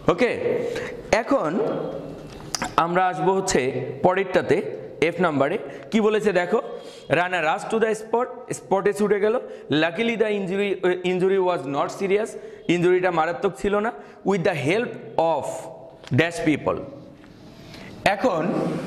ওকে, এখন আমরা আসবো হচ্ছে পরেরটাতে, এফ নাম্বারে কি বলেছে দেখো, রানা রাশ টু দ্য স্পটে ছুটে গেল, luckily the injury was not serious, ইঞ্জুরিটা মারাত্মক ছিল না, with the help of dash people. এখন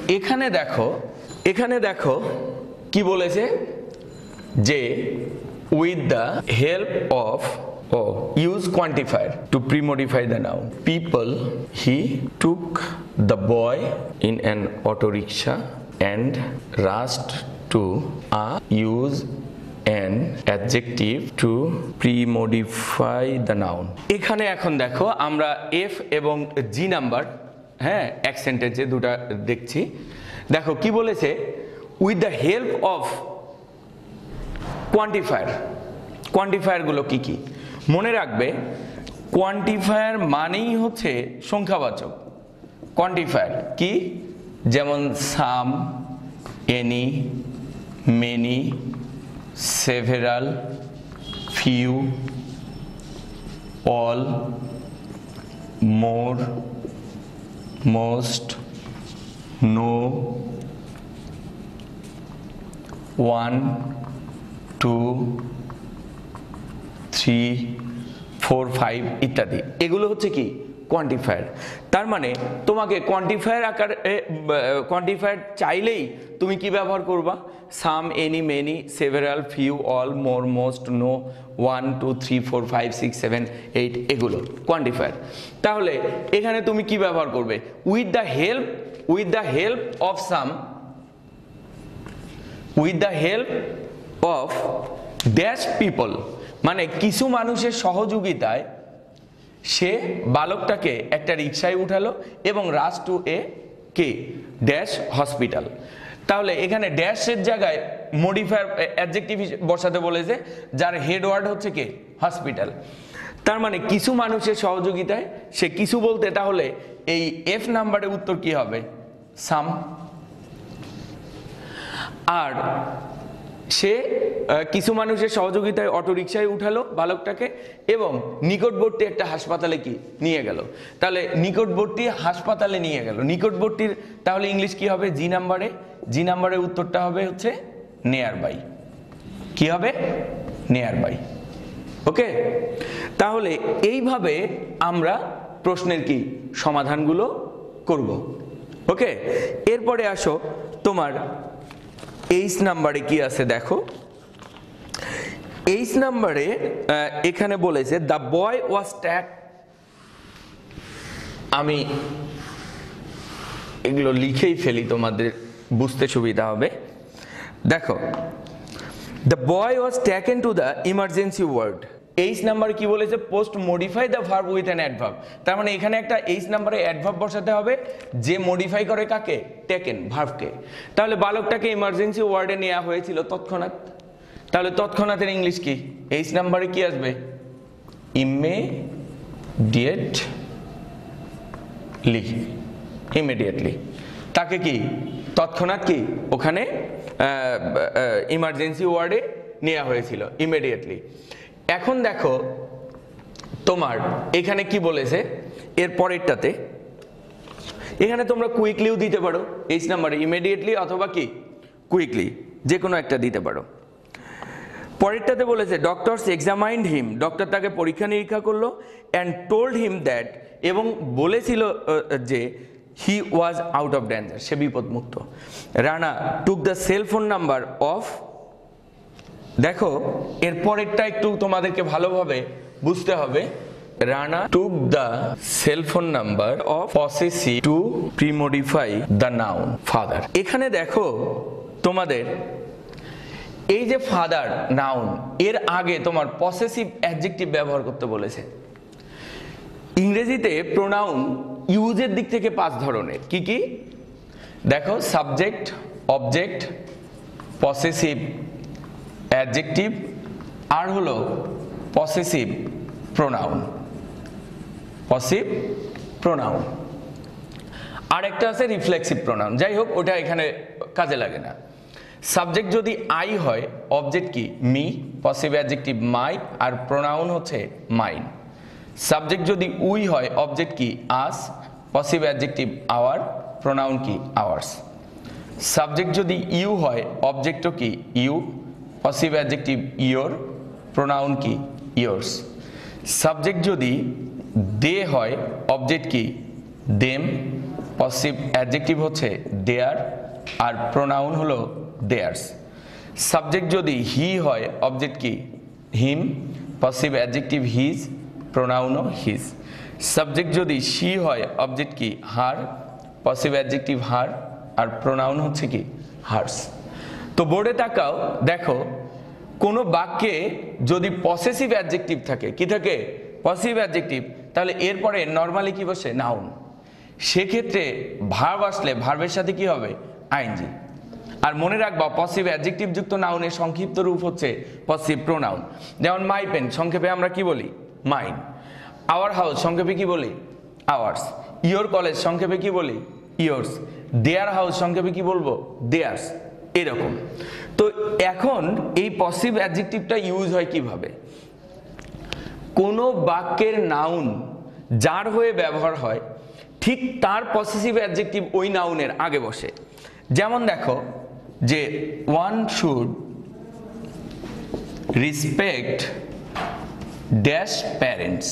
এখানে দেখো কি বলেছে যে with the help of use quantifier to premodify the noun people, he took the boy in an auto rickshaw and rushed to use an adjective to pre-modify the noun। এখানে এখন দেখো আমরা এফ এবং জি নাম্বার, হ্যাঁ, এক সেন্টেন্সে দুটা দেখছি। দেখো কি বলেছে, with the help of quantifier. Quantifier গুলো কি কি মনে রাখবে, কোয়ান্টিফায়ার মানেই হচ্ছে সংখ্যাবাচক। কোয়ান্টিফায়ার কি, যেমন some, any, many, several, few, all, more, most, no, one, two, 3, 4, 5 ইত্যাদি। এগুলো হচ্ছে কি কোয়ান্টিফায়ার। তার মানে তোমাকে কোয়ান্টিফায়ার চাইলেই তুমি কি ব্যবহার করবা, some, any, many, several, few, all, more, most, no, 1, 2, 3, 4, 5, 6, 7, 8 এগুলো কোয়ান্টিফায়ার। তাহলে এখানে তুমি কি ব্যবহার করবে, with the help of some, with the help of dash people, মানে কিছু মানুষের সহযোগিতায় সে বালকটাকে একটা রিক্সায় উঠালো এবং রাশ টু এ কে ড্যাশ হসপিটাল। তাহলে এখানে ড্যাশের জায়গায় মডিফায়ার অ্যাডজেক্টিভ বসাতে বলেছে, যার হেড ওয়ার্ড হচ্ছে কে হসপিটাল। তার মানে কিছু মানুষের সহযোগিতায় সে কিছু বলতে, তাহলে এই এফ নাম্বারের উত্তর কি হবে, সাম। আর সে কিছু মানুষের সহযোগিতায় অটোরিকশায় উঠালো বালকটাকে এবং নিকটবর্তী একটা হাসপাতালে কি নিয়ে গেল। তাহলে নিকটবর্তী হাসপাতালে নিয়ে গেল, নিকটবর্তীর তাহলে ইংলিশ কি হবে, জি নাম্বারে। জি নাম্বারের উত্তরটা হবে হচ্ছে নিয়ার বাই। কি হবে, নিয়ার বাই। ওকে, তাহলে এইভাবে আমরা প্রশ্নের কি সমাধানগুলো করব। ওকে, এরপরে আসো তোমার এইচ নাম্বারে কি আছে দেখো। এইচ নাম্বারে এখানে বলেছে দ্য বয় ওয়াজ ট্যাক। আমি এগুলো লিখেই ফেলি, তোমাদের বুঝতে সুবিধা হবে। দেখো, the boy was taken to the emergency ward. H number কি বলেছে, post modify the verb with an adverb. তার মানে এখানে একটা এইচ নাম্বারে অ্যাডভার্ব বসাতে হবে, যে মডিফাই করে কাকে, টেকেন, ভার্বকে। তাহলে বালকটাকে ইমার্জেন্সি ওয়ার্ডে নেওয়া হয়েছিল তৎক্ষণাৎ। তাহলে তৎক্ষণাতের ইংলিশ কি, এইচ নাম্বারে কি আসবে, ইমিডিয়েটলি। তাকে কি তৎক্ষণাৎ কি ওখানে ইমার্জেন্সি ওয়ার্ডে নেওয়া হয়েছিল, ইমিডিয়েটলি। এখন দেখো তোমার এখানে কি বলেছে এর পরেরটাতে, এখানে তোমরা কুইকলিও দিতে পারো এইচ নাম্বারে, ইমিডিয়েটলি অথবা কি কুইকলি, যে কোনো একটা দিতে পারো। পরেরটাতে বলেছে ডক্টরস এক্সামাইন্ড হিম, ডক্টর তাকে পরীক্ষা নিরীক্ষা করলো, অ্যান্ড টোল্ড হিম দ্যাট, এবং বলেছিল যে he was out of danger, সে বিপদমুক্ত। Rana took the cell phone number of. দেখো এর পরেরটা একটু তোমাদেরকে ভালোভাবে বুঝতে হবে। Rana took the cell phone number of possessive to premodify the noun father. এখানে দেখো তোমাদের এই যে ফাদার নাউন, এর আগে তোমার পসেসিভ অ্যাডজেক্টিভ ব্যবহার করতে বলেছে। ইংরেজিতে প্রোনাউন ইউজের দিক থেকে 5 ধরনের। কি কি দেখো, সাবজেক্ট, অবজেক্ট, পসেসিভ অ্যাডজেক্টিভ, আর হলো পসেসিভ প্রোনাউন। পসিভ প্রোনাউন, আর একটা আছে রিফ্লেক্সিভ প্রোনাউন। যাই হোক, ওটা এখানে কাজে লাগে না। সাবজেক্ট যদি আই হয়, অবজেক্ট কি মি, পসিভ অ্যাডজেক্টিভ মাই, আর প্রোনাউন হচ্ছে মাইন। সাবজেক্ট যদি উই হয় অবজেক্ট কি us, possessive adjective our, pronoun কি আওয়ার্স। সাবজেক্ট যদি ইউ হয় অবজেক্টও কি you, possessive adjective your, pronoun কি ইয়োর্স। সাবজেক্ট যদি দে হয় অবজেক্ট কি দেম, পসিভ অ্যাডজেক্টিভ হচ্ছে দেয়ার, আর প্রোনাউন হলো দেয়ার্স। সাবজেক্ট যদি হি হয় অবজেক্ট কি হিম, পসিভ অ্যাডজেক্টিভ হিজ, প্রোনাউনও হিজ। সাবজেক্ট যদি শি হয় অবজেক্ট কি হার, পসিভ অ্যাডজেক্টিভ হার, আর প্রোনাউন হচ্ছে কি হার্স। তো বোর্ডে তাকাও, দেখো কোনো বাক্যে যদি পসেসিভ অ্যাডজেক্টিভ থাকে, কি থাকে পসিভ অ্যাডজেক্টিভ, তাহলে এরপরে নর্মালি কি বসে নাউন। সেক্ষেত্রে ভার্ব আসলে ভার্বের সাথে কি হবে আইএনজি। আর মনে রাখবা পসিভ অ্যাডজেক্টিভ যুক্ত নাউনের সংক্ষিপ্ত রূপ হচ্ছে পসিভ প্রোনাউন। যেমন মাই পেন সংক্ষেপে আমরা কি বলি মাইন, আওয়ার হাউস সংক্ষেপে কি বলি আওয়ার্স, ইয়োর কলেজ সংক্ষেপে কি বলি ইয়োর্স, দেয়ার হাউস সংক্ষেপে কি বলবো দেয়ার্স, এরকম। তো এখন এই পসিভ অ্যাডজেক্টিভটা ইউজ হয় কিভাবে, কোনো বাক্যের নাউন যার হয়ে ব্যবহার হয় ঠিক তার পসেসিভ অ্যাডজেক্টিভ ওই নাউনের আগে বসে। যেমন দেখো যে one should respect dash parents.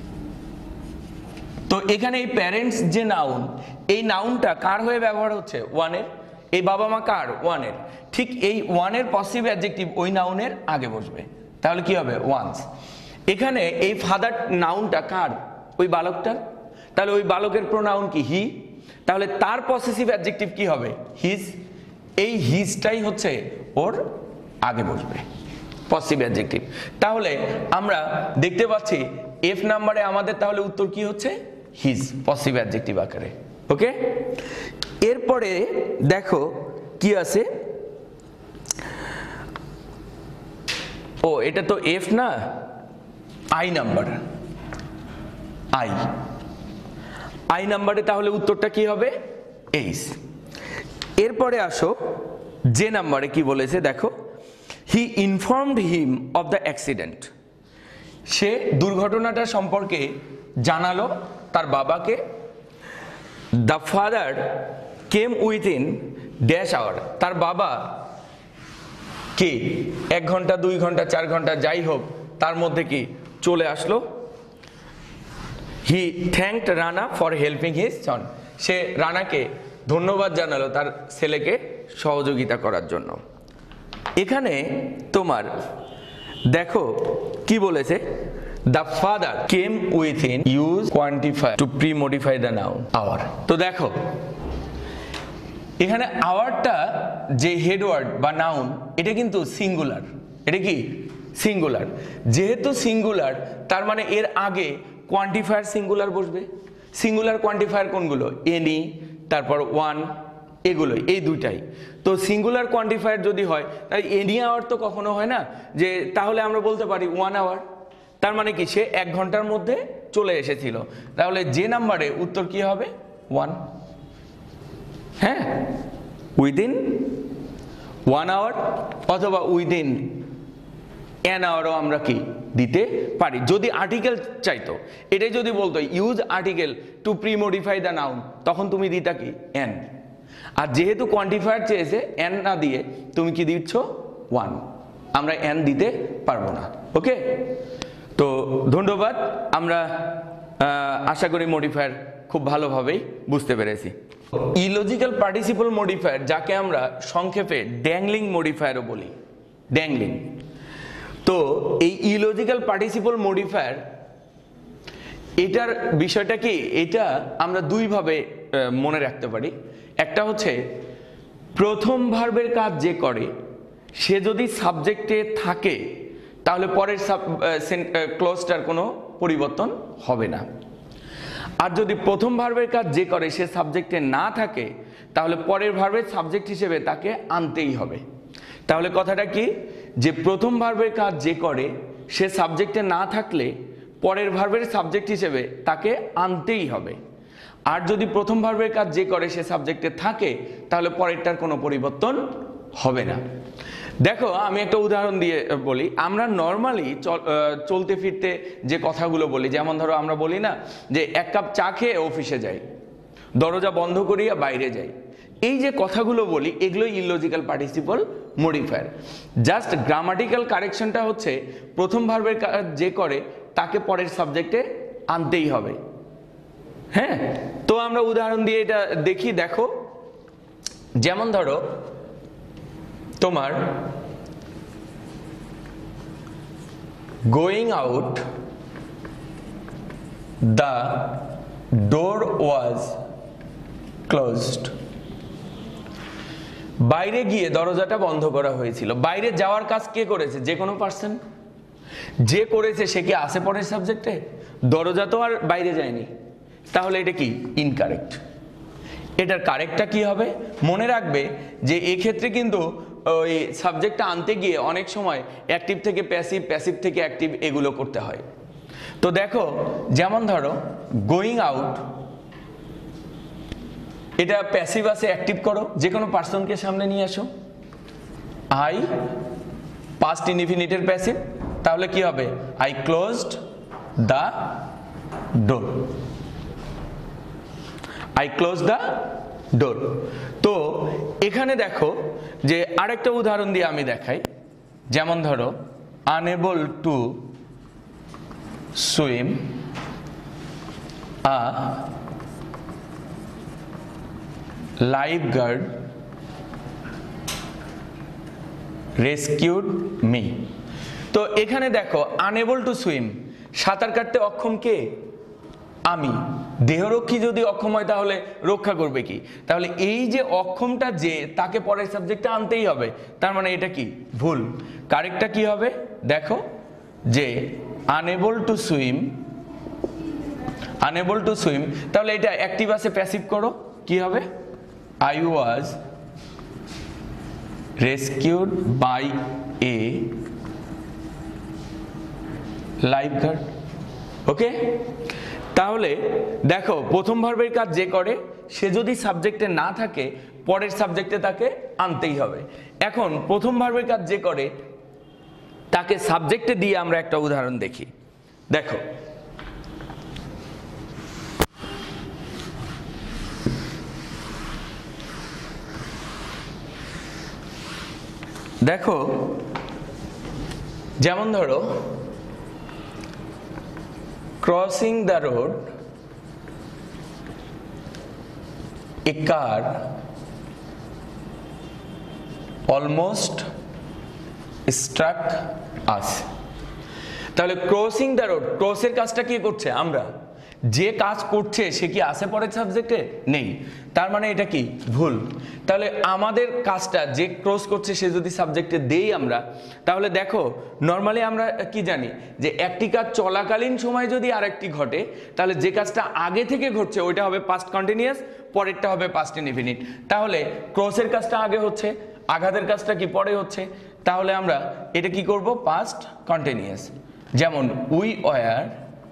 তো এখানে এই প্যারেন্টস যে নাউন, এই নাউনটা কার হয়ে ব্যবহার হচ্ছে ওয়ানের, এই বাবা মা কার ওয়ানের, ঠিক এই ওয়ানের পসিভ অ্যাডজেক্টিভ ওই নাউনের আগে বসবে, তাহলে কি হবে ওয়ান্স। এখানে এই ফাদার নাউনটা কার ওই বালকটার, তাহলে ওই বালকের প্রোনাউন কি হি, তাহলে তার পসেসিভ অ্যাডজেক্টিভ কি হবে হিজ, এই হিজটাই হচ্ছে ওর আগে বসবে পসিভ অ্যাডজেক্টিভ। তাহলে আমরা দেখতে পাচ্ছি এফ নাম্বারে আমাদের তাহলে উত্তর কি হচ্ছে হিজ, পসিভ অ্যাডজেক্টিভ আকারে। ওকে, এরপরে দেখো কি আছে, ও এটা তো এফ না, আই নাম্বার, আই নাম্বারে তাহলে উত্তরটা কি হবে এইস। এরপরে আসো যে নাম্বারে কি বলেছে দেখো, he informed him of the accident, সে দুর্ঘটনাটা সম্পর্কে জানালো তার বাবাকে। The father came within dash hour, তার বাবা কি 1 ঘন্টা 2 ঘন্টা 4 ঘন্টা যাই হোক তার মধ্যে কি চলে আসলো। He thanked Rana for helping his son, সে রানাকে ধন্যবাদ জানালো তার ছেলেকে সহযোগিতা করার জন্য। এখানে তোমার দেখো কি বলেছে, the father came within use quantify to pre modify the noun hour. তো দেখো এখানে আওয়ারটা যে হেডওয়ার্ড বা নাউন এটা কিন্তু সিঙ্গুলার, এটা কি সিঙ্গুলার, যেহেতু সিঙ্গুলার তার মানে এর আগে কোয়ান্টিফায়ার সিঙ্গুলার বসবে। সিঙ্গুলার কোয়ান্টিফায়ার কোনগুলো এনি, তারপর ওয়ান, এগুলোই এই দুইটাই। তো সিঙ্গুলার কোয়ান্টিফায়ার যদি হয় তাহলে এনি আওয়ার তো কখনো হয় না, যে তাহলে আমরা বলতে পারি 1 আওয়ার, তার মানে কি সে 1 ঘন্টার মধ্যে চলে এসেছিল, তাহলে যে নাম্বারে উত্তর কি হবে 1। হ্যাঁ, উইদিন 1 আওয়ার অথবা উইদিন অ্যান আওয়ারও আমরা কি দিতে পারি যদি আর্টিকেল চাইতো। এটাই যদি বলতো use article to pre modify the noun, তখন তুমি দিতা কি অ্যান। আর যেহেতু কোয়ান্টিফায়ার চেয়েছে অ্যান না দিয়ে তুমি কি দিচ্ছ 1, আমরা অ্যান দিতে পারবো না। ওকে, তো ধন্যবাদ, আমরা আশা করি মডিফায়ার খুব ভালোভাবেই বুঝতে পেরেছি। ইলজিক্যাল পার্টিসিপল মডিফায়ার, যাকে আমরা সংক্ষেপে ড্যাংলিং মডিফায়ারও বলি, ড্যাংলিং। তো এই ইলজিক্যাল পার্টিসিপল মডিফায়ার এটার বিষয়টা কি, এটা আমরা দুইভাবে মনে রাখতে পারি। একটা হচ্ছে প্রথম ভার্বের কাজ যে করে সে যদি সাবজেক্টে থাকে তাহলে পরের ক্লজটার কোনো পরিবর্তন হবে না। আর যদি প্রথম ভার্বের কাজ যে করে সে সাবজেক্টে না থাকে তাহলে পরের ভার্বের সাবজেক্ট হিসেবে তাকে আনতেই হবে। তাহলে কথাটা কি, যে প্রথম ভার্বের কাজ যে করে সে সাবজেক্টে না থাকলে পরের ভার্বের সাবজেক্ট হিসেবে তাকে আনতেই হবে। আর যদি প্রথম ভার্বের কাজ যে করে সে সাবজেক্টে থাকে তাহলে পরেরটার কোনো পরিবর্তন হবে না। দেখো আমি একটা উদাহরণ দিয়ে বলি, আমরা নর্মালি চলতে ফিরতে যে কথাগুলো বলি, যেমন ধরো আমরা বলি না যে এক কাপ চা খেয়ে অফিসে যাই, দরজা বন্ধ করিয়া বাইরে যাই, এই যে কথাগুলো বলি এগুলো illogical participle modifier. Just grammatical কারেকশনটা হচ্ছে প্রথম ভার্বের কাজ যে করে তাকে পরের সাবজেক্টে আনতেই হবে। হ্যাঁ, তো আমরা উদাহরণ দিয়ে এটা দেখি। দেখো যেমন ধরো তোমার going out the door was closed, বাইরে গিয়ে দরজাটা বন্ধ করা হয়েছিল। বাইরে যাওয়ার কাজ কে করেছে? যে কোনো পার্সন। যে করেছে সে কি আছে পরের সাবজেক্টে? দরজা তো আর বাইরে যায়নি, তাহলে এটা কি ইনকারেক্ট। এটার কারেক্টটা কি হবে? মনে রাখবে যে এক্ষেত্রে কিন্তু ওই সাবজেক্টটা আনতে গিয়ে অনেক সময় অ্যাক্টিভ থেকে প্যাসিভ, প্যাসিভ থেকে অ্যাক্টিভ এগুলো করতে হয়। তো দেখো যেমন ধরো গোয়িং আউট, এটা প্যাসিভ আছে, অ্যাক্টিভ করো, যে কোনো পার্সনকে সামনে নিয়ে আসো। আই পাস্ট ইনডিফিনিটের প্যাসিভ, তাহলে কি হবে? I closed the door, I close the door. তো এখানে দেখো যে আরেকটা উদাহরণ দিয়ে আমি দেখাই। যেমন ধরো unable to swim a lifeguard rescued me. তো এখানে দেখো আনএবল টু সুইম, সাঁতার কাটতে অক্ষম কে? আমি। দেহরক্ষী যদি অক্ষম হয় তাহলে রক্ষা করবে কি? তাহলে এই যে অক্ষমটা যে, তাকে পরের সাবজেক্টে আনতেই হবে, তার মানে এটা কি ভুল। কারেক্টটা কি হবে? দেখো যে unable to swim, unable to swim, তাহলে এটা অ্যাক্টিভ আছে, প্যাসিভ করো, কি হবে? I was rescued by a lifeguard. Okay, তাহলে দেখো প্রথম ভার্বের কাজ যে করে সে যদি সাবজেক্টে না থাকে পরের সাবজেক্টে তাকে আনতেই হবে। এখন প্রথম ভার্বের কাজ যে করে তাকে সাবজেক্টে দিয়ে আমরা একটা উদাহরণ দেখি। দেখো দেখো যেমন ধরো crossing the road, a car almost struck us। তাহলে ক্রসিং দ্য রোড, ক্রসের কাজটা কি করছে? আমরা। যে কাজ করছে সে কি আছে পরের সাবজেক্টে? নেই, তার মানে এটা কি ভুল। তাহলে আমাদের কাজটা যে ক্রস করছে সে যদি সাবজেক্টে দেই আমরা, তাহলে দেখো নর্মালি আমরা কি জানি যে একটি কাজ চলাকালীন সময় যদি আরেকটি ঘটে তাহলে যে কাজটা আগে থেকে ঘটছে ওইটা হবে পাস্ট কন্টিনিউয়াস, পরেরটা হবে পাস্ট ইনডিফিনিট। তাহলে ক্রসের কাজটা আগে হচ্ছে, আঘাতের কাজটা কি পরে হচ্ছে, তাহলে আমরা এটা কি করব? Past continuous. যেমন we were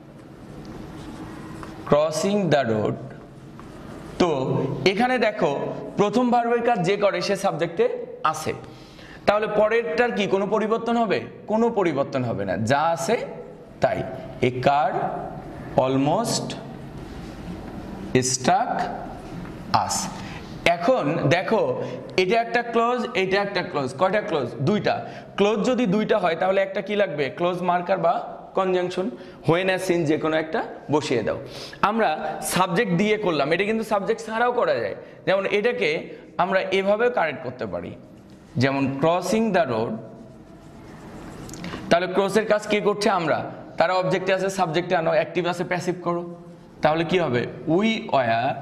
crossing the road. তো এখানে দেখো প্রথম ভার্বের কাজ যে করে সে সাবজেক্টে আছে, তাহলে পরেরটার কি কোনো পরিবর্তন হবে? কোনো পরিবর্তন হবে না, যা আছে তাই। A car almost struck us. এখন দেখো এটা একটা ক্লোজ, এটা একটা ক্লোজ। কয়টা ক্লোজ? দুইটা। ক্লোজ যদি দুইটা হয় তাহলে একটা কি লাগবে? ক্লোজ মার্কার বা কনজাংশন, হোয়েন অ্যাজ সিন, যে কোনো একটা বসিয়ে দাও। আমরা সাবজেক্ট দিয়ে করলাম, এটা কিন্তু সাবজেক্ট ছাড়াও করা যায়। যেমন এটাকে আমরা এভাবেও কারেক্ট করতে পারি, যেমন ক্রসিং দ্য রোড, তাহলে ক্রসের কাজ কে করছে? আমরা। তারা অবজেক্টে আছে, সাবজেক্টে আনো, অ্যাক্টিভ আছে, প্যাসিভ করো, তাহলে কি হবে? We were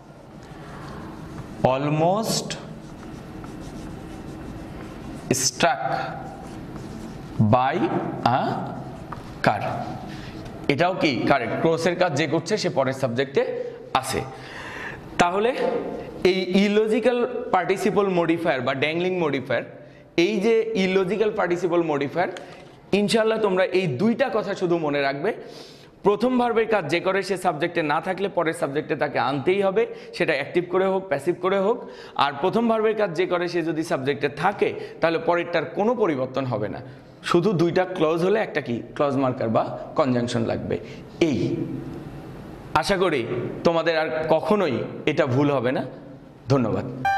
almost struck by a car. এটাও কি কারেক্ট, ক্রসের কাজ যে করছে সে পরের সাবজেক্টে আছে। তাহলে এই ইলজিক্যাল পার্টিসিপল মডিফায়ার বা ড্যাংলিং মডিফায়ার, এই যে ইলজিক্যাল পার্টিসিপল মডিফায়ার, ইনশাআল্লাহ তোমরা এই দুইটা কথা শুধু মনে রাখবে। প্রথম ভার্বের কাজ যে করে সে সাবজেক্টে না থাকলে পরের সাবজেক্টে তাকে আনতেই হবে, সেটা অ্যাক্টিভ করে হোক প্যাসিভ করে হোক। আর প্রথম ভার্বের কাজ যে করে সে যদি সাবজেক্টে থাকে তাহলে পরেরটার কোনো পরিবর্তন হবে না, শুধু দুইটা ক্লজ হলে একটা কি ক্লজ মার্কার বা কনজাংশন লাগবে। এই আশা করি তোমাদের আর কখনোই এটা ভুল হবে না। ধন্যবাদ।